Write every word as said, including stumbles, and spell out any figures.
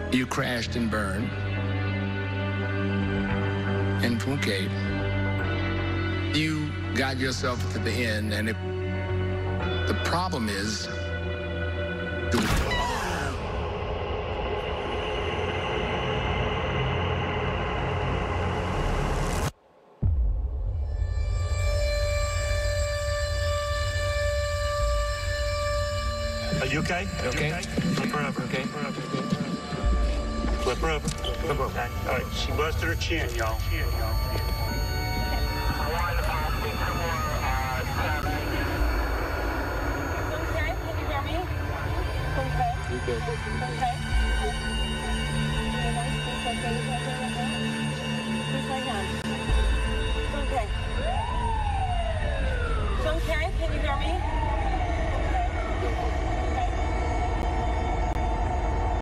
you crashed and burned. And Funke, you got yourself to the end, and it, the problem is, the Are you okay? You okay? okay? Flip her over. Okay. Flip her over. Flip her over. Flip her over. Okay. All right. She busted her chin, y'all. Chin, y'all. Okay, can you hear me? Okay. You good? Okay.